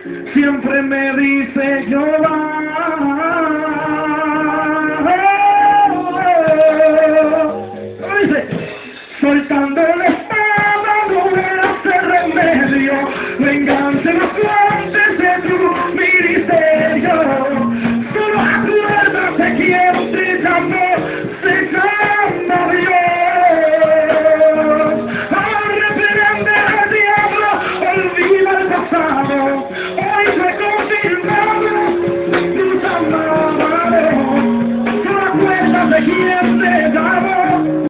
siempre me dice llorar. Dice, soltando la espada no me hace remedio, venganza en los flantes de tu ministerio. Solo acuérdate quién te llamó, se llama Dios. Reprende al diablo, olvida el pasado, hoy reconciliamos tu llamado. Solo acuérdate quién te llamó.